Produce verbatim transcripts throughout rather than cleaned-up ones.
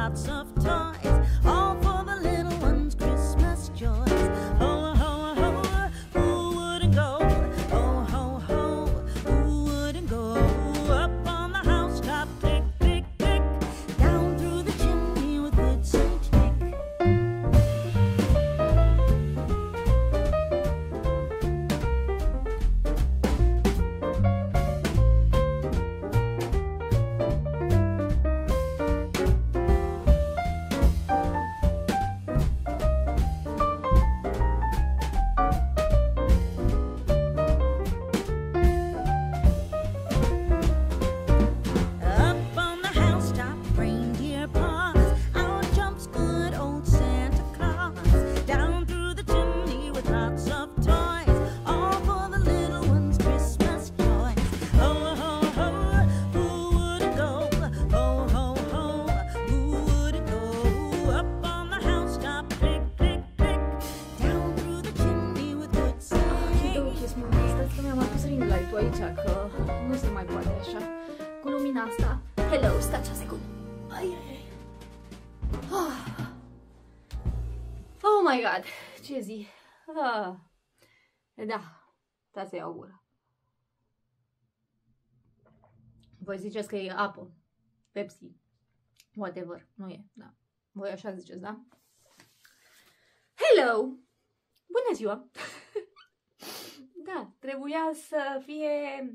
lots of toys, all for the little ones' Christmas joys. Ho, ho, ho, who wouldn't go? Ho, ho, ho, who wouldn't go? Up on the housetop, tick, tick, tick, down through the chimney with good Saint Nick. Up on the housetop, reindeer paws, out jumps good old Santa Claus. Down through the chimney with lots of toys, all for the little ones' Christmas joys. Ho, ho, ho, who wouldn't go? Ho, ho, ho, who wouldn't go? Up on the housetop, click, click, click, down through the chimney with good Saint. Două chestii, mă, stați că mi-am adus ring light-ul aici, că nu se mai poate așa. Cu lumina asta. Hello, stați o secundă. Ai, ai, ai. Ah. Oh my god, ce zi. Ah. Da, stați să iau gura. Voi ziceți că e apă, Pepsi, whatever, nu e, da. Voi așa ziceți, da? Hello! Bună ziua! Da, trebuia să fie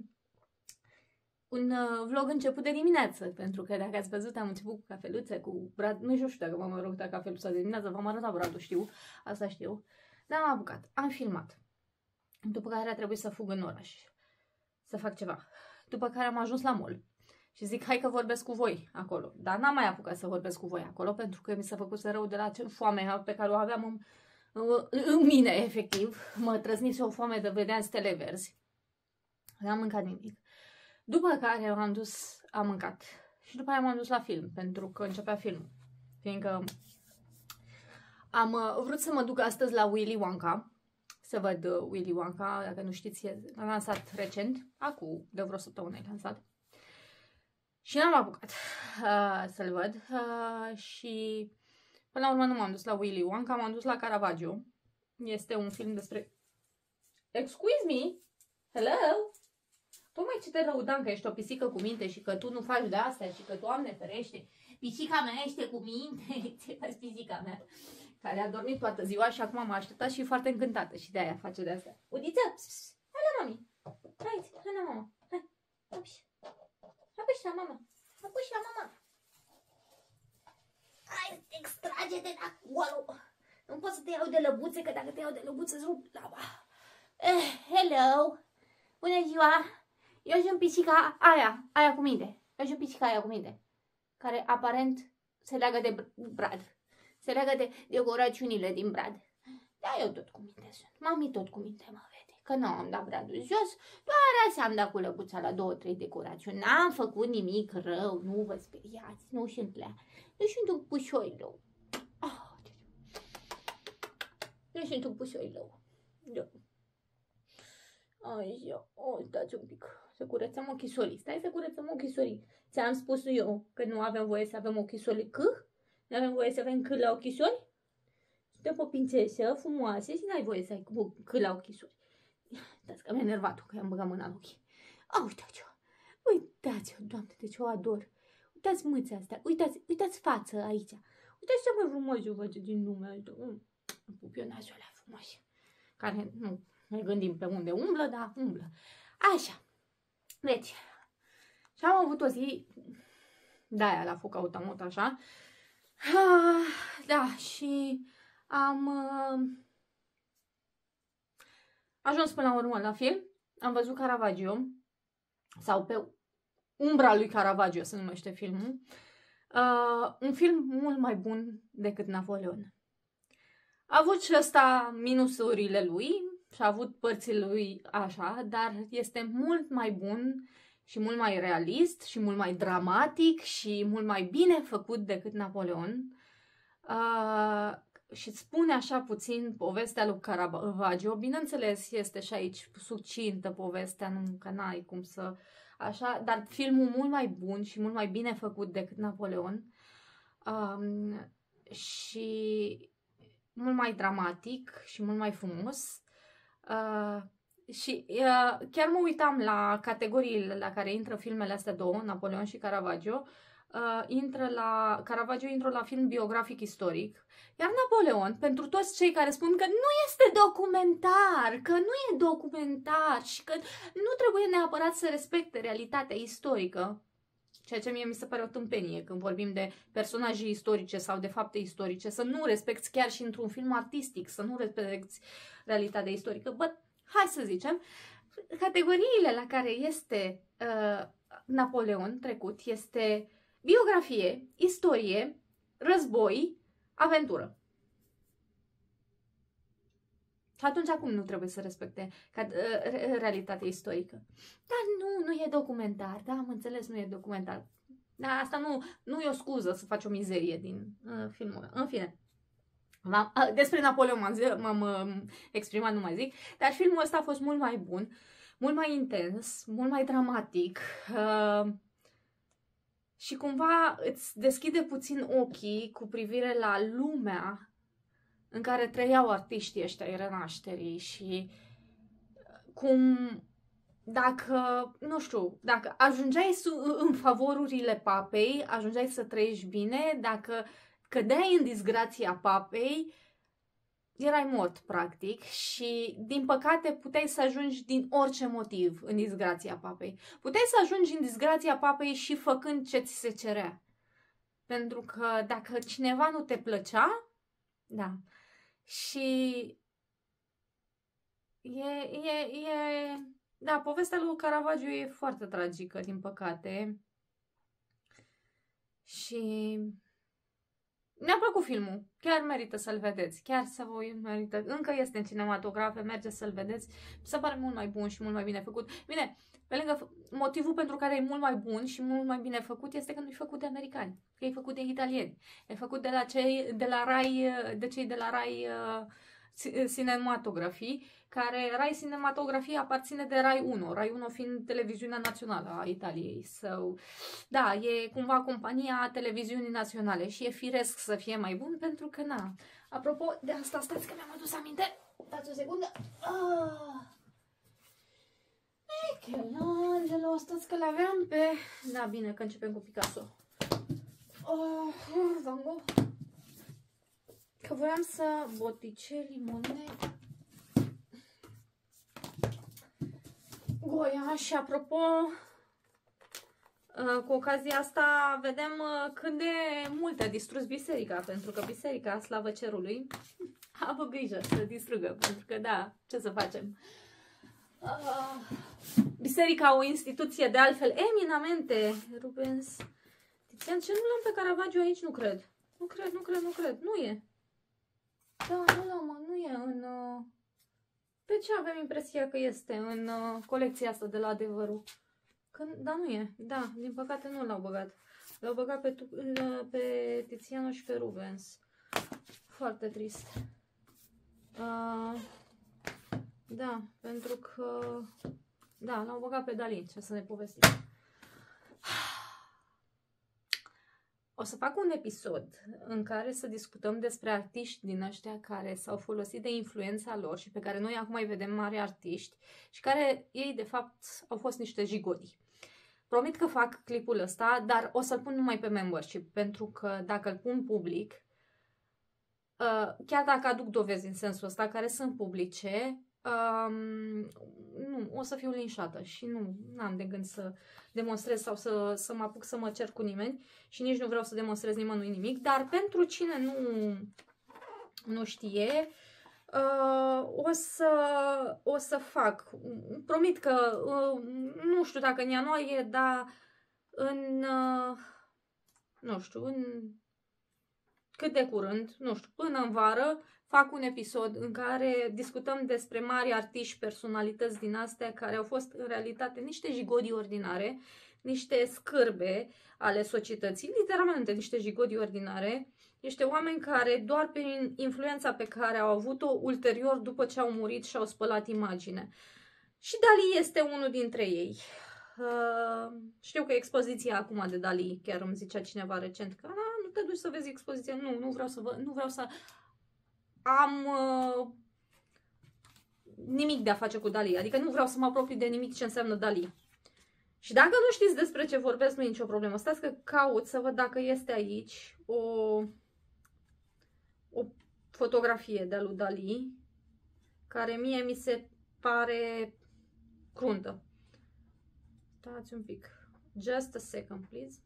un uh, vlog început de dimineață, pentru că dacă ați văzut am început cu cafeluțe, cu Brad, nu știu dacă v-am arătat cafeluța de dimineață, v-am arătat Bradul, știu, asta știu, dar am apucat, am filmat, după care a trebuit să fug în oraș, să fac ceva, după care am ajuns la mall și zic hai că vorbesc cu voi acolo, dar n-am mai apucat să vorbesc cu voi acolo, pentru că mi s-a făcut să rău de la foamea pe care o aveam în, în mine, efectiv, mă trăznise o foame de vedeam stele verzi, n-am mâncat nimic. După care m-am dus, am mâncat și după aia m-am dus la film, pentru că începea filmul, fiindcă am uh, vrut să mă duc astăzi la Willy Wonka, să văd uh, Willy Wonka, dacă nu știți, l-am lansat recent, acum de vreo săptămână e lansat. Și n-am apucat uh, să-l văd uh, și până la urmă nu m-am dus la Willy Wonka, m-am dus la Caravaggio. Este un film despre... Excuse me? Hello? Tocmai ce te răudam că ești o pisică cu minte și că tu nu faci de astea și că, Doamne ferește, pisica mea este cu minte, ce faci pisica mea, care a dormit toată ziua și acum m-a așteptat și e foarte încântată și de-aia face de astea. Udiță, hai la mami, hai, hai la mama, hai, apuși, apuși la mama, apuși la mama. Hai, extrage-te de acolo, nu pot să te iau de lăbuțe, că dacă te iau de lăbuțe îți rup lava. Eh, hello, bună ziua. Eu sunt pisica aia, aia cu minte. Eu sunt pisica aia cu minte. Care aparent se leagă de Brad. Se leagă de decorațiunile din Brad. Da, eu tot cu minte sunt. Mami tot cu minte mă vede. Că nu am dat Bradul jos. Doar azi am dat cu lăbuța la două, trei decorațiuni. N-am făcut nimic rău. Nu vă speriați. Nu sunt lea. Eu sunt un pușoi rău. Oh, eu sunt un pușoi rău. Da. Așa, o, stați un pic, să curățăm ochisorii. Stai să curățăm ochisorii. Ți-am spus eu că nu avem voie să avem ochisorii C? Nu avem voie să avem C la ochisori? Suntem o prințesă frumoasă și n-ai voie să ai C la ochisori. Dați că mi-a enervat-o că i-am băgat mâna în ochi. A, uitați-o, uitați-o, Doamne, deci o ador. Uitați mâța asta, uitați, uitați față aici. Uitați ce mai frumos o face din lumea asta. Mm, pupionașul ăla frumos. Care, nu... Ne gândim pe unde umblă, dar umblă. Așa. Deci. Și am avut o zi de-aia la foc automat, așa. Ah, da, și am uh, ajuns până la urmă la film. Am văzut Caravaggio. Sau pe umbra lui Caravaggio se numește filmul. Uh, un film mult mai bun decât Napoleon. A avut și ăsta minusurile lui. Și a avut părțile lui așa, dar este mult mai bun și mult mai realist și mult mai dramatic și mult mai bine făcut decât Napoleon. Uh, și spune așa puțin povestea lui Caravaggio. Bineînțeles, este și aici succintă povestea, nu că n-ai cum să... Așa, dar filmul mult mai bun și mult mai bine făcut decât Napoleon. um, și mult mai dramatic și mult mai frumos. Uh, și uh, chiar mă uitam la categoriile la care intră filmele astea două, Napoleon și Caravaggio. Uh, intră la, Caravaggio intră la film biografic istoric, iar Napoleon, pentru toți cei care spun că nu este documentar, că nu e documentar și că nu trebuie neapărat să respecte realitatea istorică, ceea ce mie mi se pare o tâmpenie când vorbim de personaje istorice sau de fapte istorice, să nu respecti chiar și într-un film artistic, să nu respecti realitatea istorică. Bă, hai să zicem, categoriile la care este uh, Napoleon trecut este biografie, istorie, război, aventură. Și atunci acum nu trebuie să respecte ca, uh, realitatea istorică. Dar nu, nu e documentar. Da, am înțeles, nu e documentar. Dar asta nu, nu e o scuză să faci o mizerie din uh, filmul. În fine. Uh, despre Napoleon m-am uh, exprimat, nu mai zic. Dar filmul ăsta a fost mult mai bun, mult mai intens, mult mai dramatic. Uh, și cumva îți deschide puțin ochii cu privire la lumea în care trăiau artiștii ăștia ai renașterii și cum, dacă, nu știu, dacă ajungeai în favorurile papei, ajungeai să trăiești bine, dacă cădeai în disgrația papei, erai mort, practic, și, din păcate, puteai să ajungi din orice motiv în disgrația papei. Puteai să ajungi în disgrația papei și făcând ce ți se cerea. Pentru că dacă cineva nu te plăcea, da, și e, e, e, da, povestea lui Caravaggio e foarte tragică, din păcate. Și mi-a plăcut filmul, chiar merită să-l vedeți, chiar să vă merită, încă este în cinematografe, mergeți să-l vedeți, mi se pare mult mai bun și mult mai bine făcut. Bine, pe lângă motivul pentru care e mult mai bun și mult mai bine făcut este că nu e făcut de americani, că e făcut de italieni, e făcut de la cei de la Rai, de cei de la Rai uh, Cinematografii, care Rai Cinematografie aparține de Rai unu, Rai unu fiind televiziunea națională a Italiei. So, da, e cumva compania televiziunii naționale și e firesc să fie mai bun pentru că, na, apropo de asta, stați că mi-am adus aminte, dați o secundă. Ah. Michelangelo, stați că l-aveam pe... Da, bine, că începem cu Picasso. Oh, Van Gogh. Că voiam să Botticelli, Monet, Goya. Și apropo, cu ocazia asta vedem cât de mult a distrus biserica, pentru că biserica, slavă cerului, a avut grijă să distrugă, pentru că da, ce să facem? Uh, biserica, o instituție de altfel eminamente, Rubens, Tizian, ce nu l-am pe Caravaggio aici? Nu cred, nu cred, nu cred, nu cred, nu e. Da, nu l-am, nu e în... Uh... De ce avem impresia că este în uh, colecția asta de la Adevărul? Că, da, nu e, da, din păcate nu l-au băgat. L-au băgat pe, pe Tiziano și pe Rubens. Foarte trist. Uh... Da, pentru că... Da, l-au băgat pe Dalí, ce să ne povestim. O să fac un episod în care să discutăm despre artiști din ăștia care s-au folosit de influența lor și pe care noi acum îi vedem mari artiști și care ei, de fapt, au fost niște jigodi. Promit că fac clipul ăsta, dar o să-l pun numai pe membership, pentru că dacă îl pun public, chiar dacă aduc dovezi în sensul ăsta, care sunt publice, Um, nu, o să fiu linșată și nu am de gând să demonstrez sau să, să mă apuc să mă cer cu nimeni și nici nu vreau să demonstrez nimănui nimic, dar pentru cine nu, nu știe, uh, o, să, o să fac. Promit că, uh, nu știu dacă în ianuarie, dar în, uh, nu știu, în cât de curând, nu știu, până în vară, fac un episod în care discutăm despre mari artiști, personalități din astea care au fost în realitate niște jigodii ordinare, niște scârbe ale societății, literalmente niște jigodii ordinare, niște oameni care doar prin influența pe care au avut-o ulterior după ce au murit și-au spălat imagine. Și Dalí este unul dintre ei. Uh, știu că expoziția acum de Dalí, chiar îmi zicea cineva recent că na, nu te duci să vezi expoziția. Nu, nu vreau să vă, nu vreau să am uh, nimic de a face cu Dali. Adică nu vreau să mă apropii de nimic ce înseamnă Dali. Și dacă nu știți despre ce vorbesc, nu e nicio problemă. Stați că caut să văd dacă este aici o, o fotografie de-a lui Dali, care mie mi se pare cruntă. Stați un pic. Just a second, please.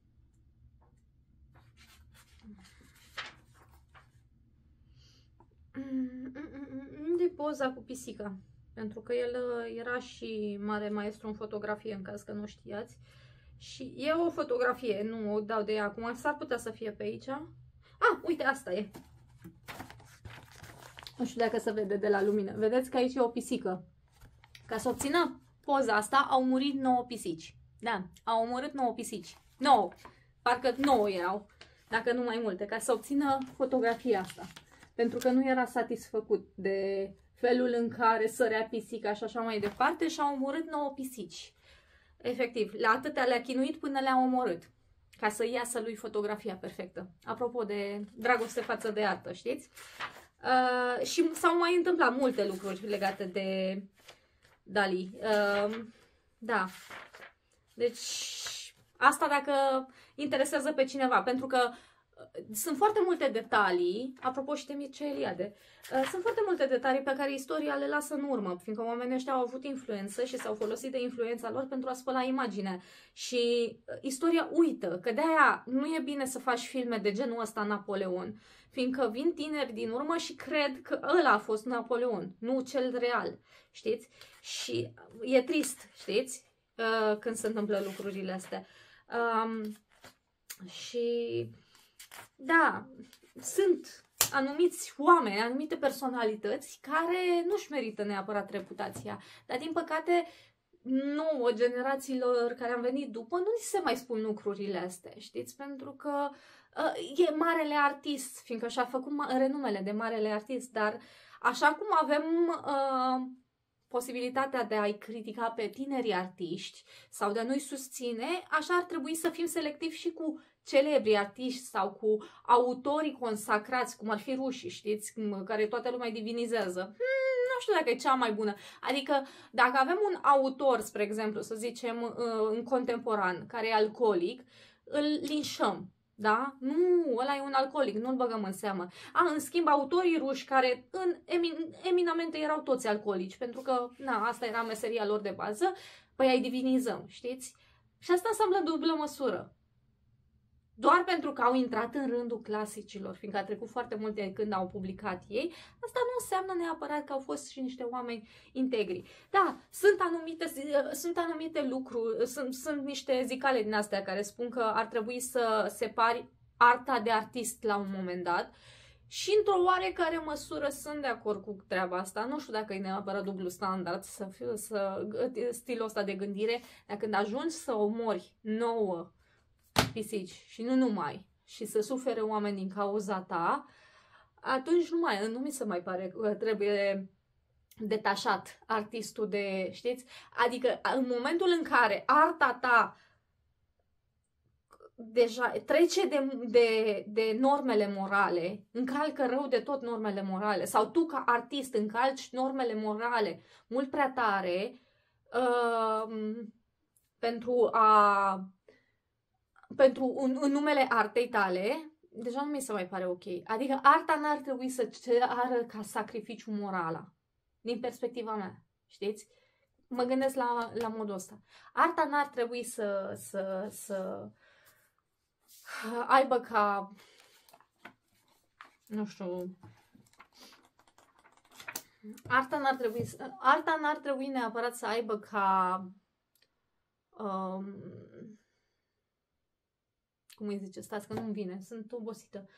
Unde e poza cu pisica? Pentru că el era și mare maestru în fotografie, în caz că nu știați. Și e o fotografie, nu o dau de ea acum, s-ar putea să fie pe aici. Ah, uite, asta e. Nu știu dacă se vede de la lumină. Vedeți că aici e o pisică. Ca să obțină poza asta, au murit nouă pisici. Da, au omorât nouă pisici. nouă. Parcă nouă erau, dacă nu mai multe, ca să obțină fotografia asta. Pentru că nu era satisfăcut de felul în care sărea pisica și așa mai departe și au omorât nouă pisici. Efectiv, la atâtea le-a chinuit până le-a omorât. Ca să iasă lui fotografia perfectă. Apropo de dragoste față de artă, știți? Uh, și s-au mai întâmplat multe lucruri legate de Dali. Uh, da. Deci, asta dacă interesează pe cineva, pentru că sunt foarte multe detalii, apropo și de Mircea Eliade, sunt foarte multe detalii pe care istoria le lasă în urmă, fiindcă oamenii ăștia au avut influență și s-au folosit de influența lor pentru a spăla imaginea. Și istoria uită, că de-aia nu e bine să faci filme de genul ăsta Napoleon, fiindcă vin tineri din urmă și cred că ăla a fost Napoleon, nu cel real, știți? Și e trist, știți? Când se întâmplă lucrurile astea. Um, și da, sunt anumiți oameni, anumite personalități care nu-și merită neapărat reputația, dar din păcate nouă generațiilor care am venit după nu ni se mai spun lucrurile astea, știți? Pentru că uh, e marele artist, fiindcă și-a făcut renumele de marele artist, dar așa cum avem uh, posibilitatea de a-i critica pe tinerii artiști sau de a nu-i susține, așa ar trebui să fim selectivi și cu celebri artiști sau cu autorii consacrați, cum ar fi rușii, știți, care toată lumea divinizează. Hmm, nu știu dacă e cea mai bună. Adică, dacă avem un autor, spre exemplu, să zicem, în contemporan, care e alcoolic, îl linșăm. Da? Nu, ăla e un alcoolic, nu-l băgăm în seamă. A, în schimb, autorii ruși care în emin, eminamente erau toți alcoolici, pentru că, na, asta era meseria lor de bază, păi ai divinizăm, știți? Și asta înseamnă dublă măsură. Doar pentru că au intrat în rândul clasicilor, fiindcă a trecut foarte mult de când au publicat ei, asta nu înseamnă neapărat că au fost și niște oameni integri. Da, sunt anumite, sunt anumite lucruri, sunt, sunt niște zicale din astea care spun că ar trebui să separi arta de artist la un moment dat și într-o oarecare măsură sunt de acord cu treaba asta. Nu știu dacă e neapărat dublu standard să fiu, să, stilul ăsta de gândire, dar când ajungi să omori nouă pisici și nu numai, și să sufere oameni din cauza ta, atunci nu, mai, nu mi se mai pare că trebuie detașat artistul de, știți? Adică în momentul în care arta ta deja trece de, de, de normele morale, încalcă rău de tot normele morale, sau tu ca artist încalci normele morale mult prea tare uh, pentru a pentru în, în numele artei tale, deja nu mi se mai pare ok. Adică arta n-ar trebui să ceară ca sacrificiu morala, din perspectiva mea, știți? Mă gândesc la, la modul ăsta. Arta n-ar trebui să, să, să aibă ca, nu știu, arta n-ar trebui, arta n-ar trebui neapărat să aibă ca, um, cum îi zice, stați că nu-mi vine, sunt obosită.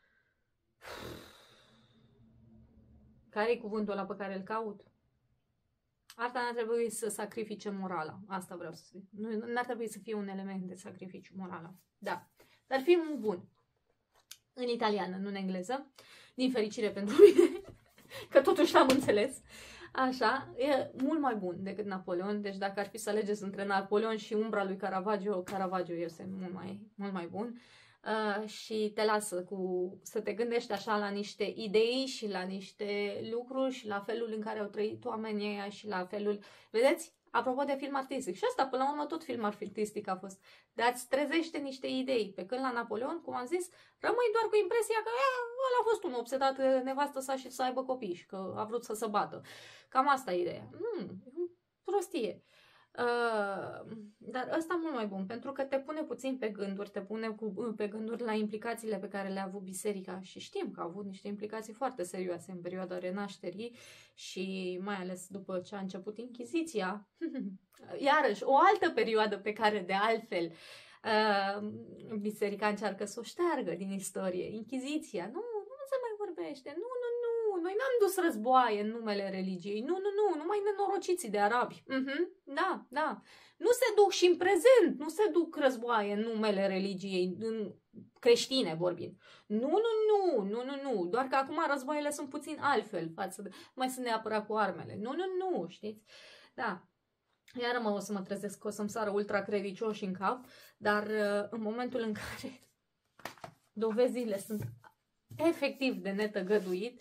Care e cuvântul ăla pe care îl caut? Arta n-ar trebui să sacrifice morala. Asta vreau să spun. Nu n-ar trebui să fie un element de sacrificiu morala. Da. Dar filmul bun. În italiană, nu în engleză. Din fericire pentru mine. Că totuși l-am înțeles. Așa. E mult mai bun decât Napoleon. Deci dacă ar fi să alegeți între Napoleon și umbra lui Caravaggio, Caravaggio este mult mai, mult mai bun. uh, și te lasă cu să te gândești așa la niște idei și la niște lucruri și la felul în care au trăit oamenii ăia și la felul, vedeți? Apropo de film artistic. Și asta, până la urmă, tot film artistic a fost. Dar îți trezește niște idei. Pe când la Napoleon, cum am zis, rămâi doar cu impresia că ăla a fost un obsedat de nevastă sa și să aibă copii și că a vrut să se bată. Cam asta e ideea. Mm, prostie. Uh, dar ăsta e mult mai bun, pentru că te pune puțin pe gânduri, te pune cu, pe gânduri la implicațiile pe care le-a avut biserica și știm că a avut niște implicații foarte serioase în perioada renașterii și mai ales după ce a început Inchiziția, iarăși o altă perioadă pe care de altfel uh, biserica încearcă să o șteargă din istorie, Inchiziția, nu, nu se mai vorbește, nu, nu, nu, noi n-am dus războaie în numele religiei, nu, nu, nu, numai nenorociții de arabi, uh-huh. Da, da, nu se duc și în prezent, nu se duc războaie în numele religiei, în creștine vorbind, nu, nu, nu, nu, nu, nu, doar că acum războaiele sunt puțin altfel față de, mai sunt neapărat cu armele, nu, nu, nu, știți, da. Iar mă o să mă trezesc că o să-mi sară ultracredicioși în cap, dar în momentul în care dovezile sunt efectiv de netăgăduit,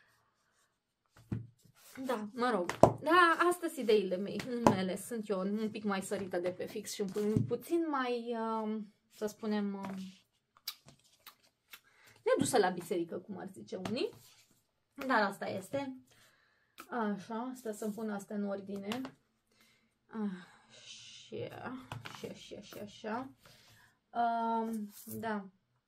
da, mă rog, da, astea sunt ideile mele, sunt eu un pic mai sărită de pe fix și pu puțin mai, uh, să spunem, uh, nedusă la biserică, cum ar zice unii, dar asta este. Așa, asta să-mi pun asta în ordine. Așa, și așa, și așa. Uh, da.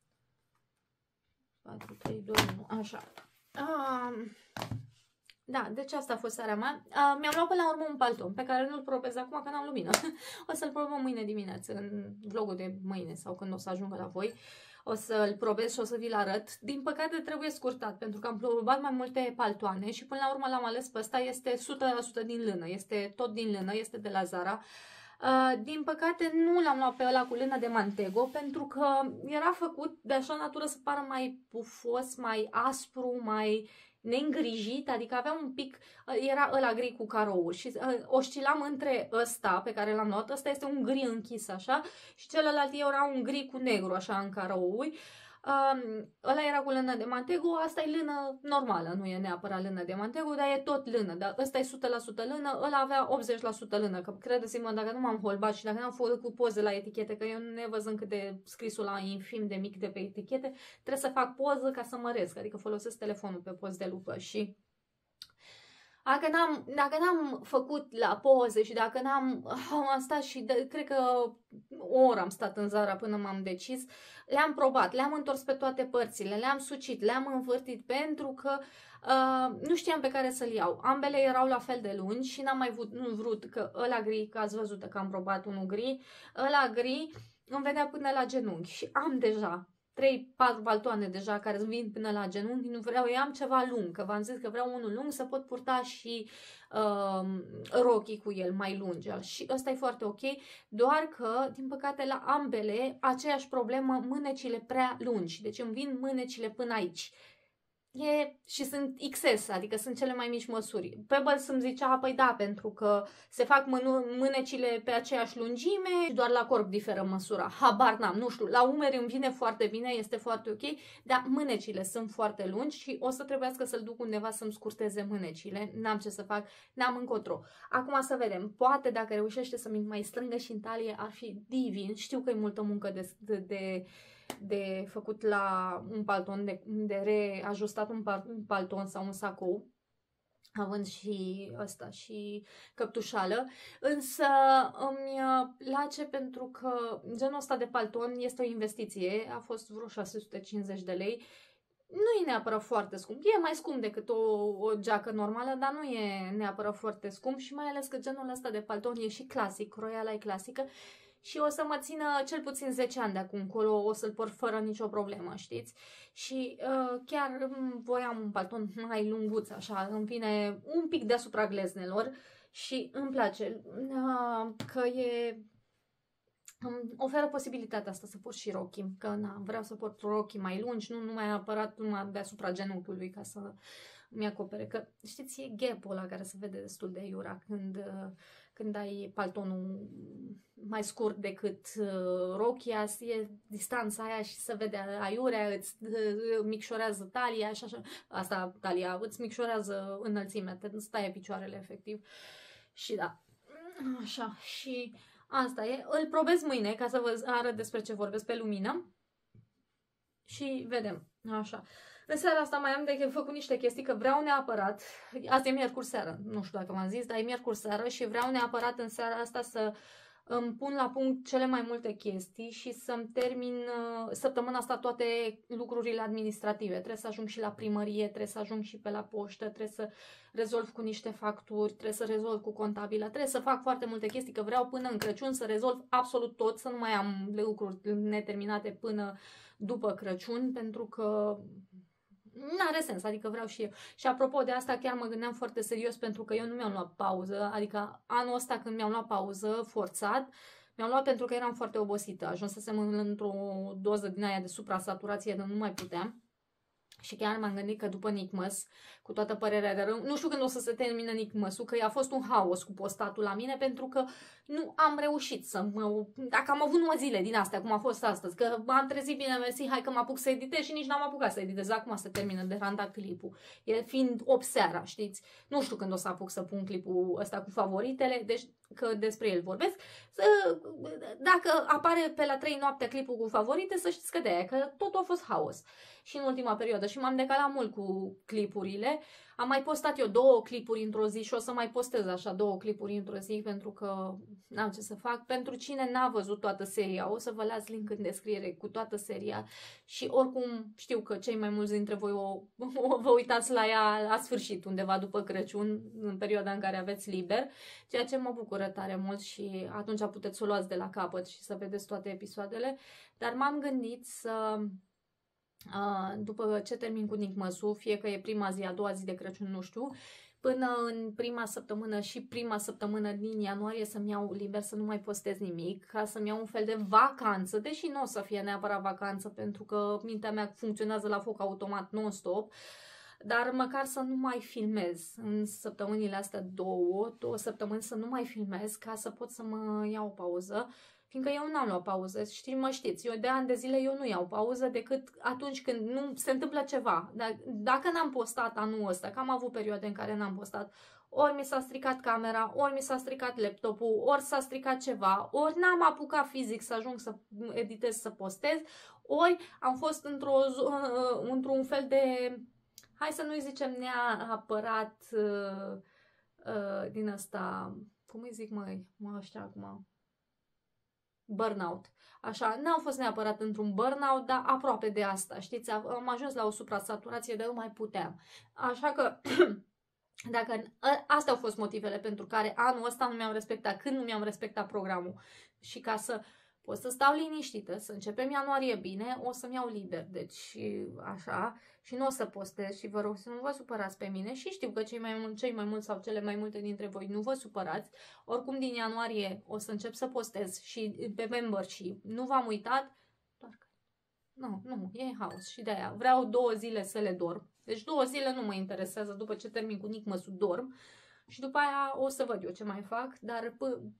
patru, trei, doi, unu, așa. Uh, Da, deci asta a fost seara mea. Uh, Mi-am luat până la urmă un palton pe care nu-l probez acum că n-am lumină. O să-l probăm mâine dimineață în vlogul de mâine sau când o să ajungă la voi. O să-l probez și o să vi-l arăt. Din păcate trebuie scurtat pentru că am probat mai multe paltoane și până la urmă l-am ales pe ăsta. Este o sută la sută din lână, este tot din lână, este de la Zara. Uh, din păcate nu l-am luat pe ăla cu lână de Mantego pentru că era făcut de așa natură să pară mai pufos, mai aspru, mai neîngrijit, adică avea un pic, era ăla gri cu carouri și uh, oscilam între ăsta pe care l-am luat, ăsta este un gri închis așa și celălalt era un gri cu negru așa în carouri. Uh, ăla era cu lână de Mantego, asta e lână normală, nu e neapărat lână de Mantego, dar e tot lână, dar ăsta e o sută la sută lână, ăla avea optzeci la sută lână, că credeți-mă, dacă nu m-am holbat și dacă n-am făcut cu poze la etichete, că eu ne văzând cât de scrisul la infim de mic de pe etichete, trebuie să fac poză ca să măresc, adică folosesc telefonul pe poz de lupă și Dacă n-am, dacă n-am făcut la poze și dacă n-am, am stat și de, cred că o oră am stat în Zara până m-am decis, le-am probat, le-am întors pe toate părțile, le-am sucit, le-am învârtit pentru că uh, nu știam pe care să-l iau. Ambele erau la fel de lungi și n-am mai vrut, nu vrut că ăla gri, că ați văzut că am probat unul gri, ăla gri îmi venea până la genunchi și am deja trei patru paltoane deja care vin până la genunchi, nu vreau, eu am ceva lung, că v-am zis că vreau unul lung să pot purta și uh, rochii cu el mai lungi și ăsta e foarte ok, doar că, din păcate, la ambele aceeași problemă, mânecile prea lungi, deci îmi vin mânecile până aici. E, și sunt X S, adică sunt cele mai mici măsuri. Pebbles îmi zicea, păi da, pentru că se fac mânecile pe aceeași lungime, doar la corp diferă măsura. Habar n-am, nu știu, la umeri îmi vine foarte bine, este foarte ok, dar mânecile sunt foarte lungi și o să trebuiască să-l duc undeva să-mi scurteze mânecile. N-am ce să fac, n-am încotro. Acum să vedem, poate dacă reușește să mi mai strângă și în talie ar fi divin. Știu că e multă muncă de... de, de de făcut la un palton, de, de reajustat un, un palton sau un sacou, având și ăsta și căptușală, însă îmi place pentru că genul ăsta de palton este o investiție, a fost vreo șase sute cincizeci de lei, nu e neapărat foarte scump, e mai scump decât o, o geacă normală, dar nu e neapărat foarte scump și mai ales că genul ăsta de palton e și clasic, royala e clasică, și o să mă țină cel puțin zece ani de acum încolo, o să-l port fără nicio problemă, știți? Și uh, chiar voiam un palton mai lunguț, așa, îmi vine un pic deasupra gleznelor și îmi place uh, că e... îmi oferă posibilitatea asta să port și rochii, că na, vreau să port rochii mai lungi, nu numai apărat numai deasupra genunchiului ca să mi acopere, că știți, e gap-ul ăla care se vede destul de iurea când... Uh, când ai paltonul mai scurt decât uh, rochia, e distanța aia și se vede aiurea, îți uh, micșorează talia și așa, asta talia, îți micșorează înălțimea, te stai picioarele efectiv. Și da, așa, și asta e, îl probez mâine ca să vă arăt despre ce vorbesc pe lumină și vedem, așa. În seara asta mai am de făcut niște chestii, că vreau neapărat, azi e miercuri seară, nu știu dacă v-am zis, dar e miercuri seară și vreau neapărat în seara asta să îmi pun la punct cele mai multe chestii și să-mi termin uh, săptămâna asta toate lucrurile administrative. Trebuie să ajung și la primărie, trebuie să ajung și pe la poștă, trebuie să rezolv cu niște facturi, trebuie să rezolv cu contabila, trebuie să fac foarte multe chestii, că vreau până în Crăciun să rezolv absolut tot, să nu mai am lucruri neterminate până după Crăciun, pentru că n-are sens, adică vreau și eu. Și apropo de asta, chiar mă gândeam foarte serios, pentru că eu nu mi-am luat pauză, adică anul ăsta când mi-am luat pauză forțat, mi-am luat pentru că eram foarte obosită, ajunsesem într-o doză din aia de supra-saturație de nu mai puteam. Și chiar m-am gândit că după Nicmăs, cu toată părerea de rău, nu știu când o să se termină Nicmăsul, că a fost un haos cu postatul la mine, pentru că nu am reușit să mă... Dacă am avut nouă zile din astea, cum a fost astăzi, că m-am trezit bine, mersi, hai că mă apuc să editez și nici n-am apucat să editez. Acum se termină de randat clipul. E fiind opt seara, știți? Nu știu când o să apuc să pun clipul ăsta cu favoritele, deci că despre el vorbesc. Dacă apare pe la trei noaptea clipul cu favorite, să știți că de aia, că totul a fost haos. Și în ultima perioadă. Și m-am decalat mult cu clipurile. Am mai postat eu două clipuri într-o zi și o să mai postez așa două clipuri într-o zi, pentru că n-am ce să fac. Pentru cine n-a văzut toată seria, o să vă las link în descriere cu toată seria și oricum știu că cei mai mulți dintre voi o, o vă uitați la ea la sfârșit, undeva după Crăciun, în perioada în care aveți liber, ceea ce mă bucură tare mult și atunci puteți să o luați de la capăt și să vedeți toate episoadele. Dar m-am gândit să... Uh, după ce termin cu Nicmăsul, fie că e prima zi, a doua zi de Crăciun, nu știu, până în prima săptămână și prima săptămână din ianuarie să-mi iau liber, să nu mai postez nimic, ca să-mi iau un fel de vacanță, deși nu o să fie neapărat vacanță, pentru că mintea mea funcționează la foc automat non-stop, dar măcar să nu mai filmez în săptămânile astea două, două săptămâni să nu mai filmez, ca să pot să mă iau o pauză. Fiindcă eu n-am luat pauză, știi, mă știți, eu de ani de zile eu nu iau pauză decât atunci când nu se întâmplă ceva. Dacă n-am postat anul ăsta, că am avut perioade în care n-am postat, ori mi s-a stricat camera, ori mi s-a stricat laptopul, ori s-a stricat ceva, ori n-am apucat fizic să ajung să editez, să postez, ori am fost într-o, într-un fel de, hai să nu-i zicem neapărat uh, uh, din ăsta, cum îi zic măi, mă ăștia acum... burnout. Așa, n-am fost neapărat într-un burnout, dar aproape de asta, știți, am ajuns la o supra-saturație de nu mai puteam. Așa că, dacă astea au fost motivele pentru care anul ăsta nu mi-am respectat, când nu mi-am respectat programul și ca să pot să stau liniștită, să începem ianuarie bine, o să-mi iau liber, deci așa, și nu o să postez și vă rog să nu vă supărați pe mine și știu că cei mai, mul cei mai mulți sau cele mai multe dintre voi nu vă supărați, oricum din ianuarie o să încep să postez și pe membership, nu v-am uitat, doar că nu, nu, e haos și de aia vreau două zile să le dorm, deci două zile nu mă interesează, după ce termin cu Nicmăsul dorm. Și după aia o să văd eu ce mai fac, dar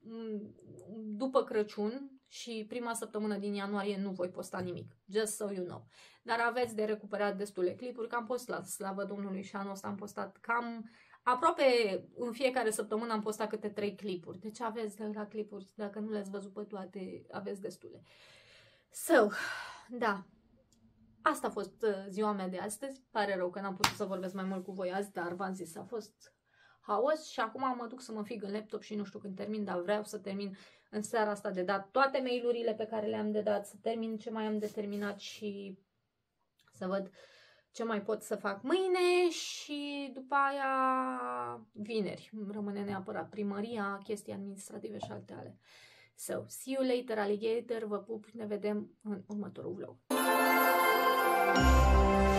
după Crăciun și prima săptămână din ianuarie nu voi posta nimic, just so you know. Dar aveți de recuperat destule clipuri, că am postat, slavă Domnului, și anul ăsta am postat cam aproape în fiecare săptămână am postat câte trei clipuri. Deci aveți de la clipuri, dacă nu le-ați văzut pe toate, aveți destule. So, da. Asta a fost ziua mea de astăzi. Pare rău că n-am putut să vorbesc mai mult cu voi azi, dar v-am zis, a fost haos și acum mă duc să mă fig în laptop și nu știu când termin, dar vreau să termin în seara asta de dat toate mail-urile pe care le-am de dat, să termin ce mai am de terminat și să văd ce mai pot să fac mâine și după aia vineri. Rămâne neapărat primăria, chestii administrative și altele. So, see you later, alligator, vă pup, ne vedem în următorul vlog.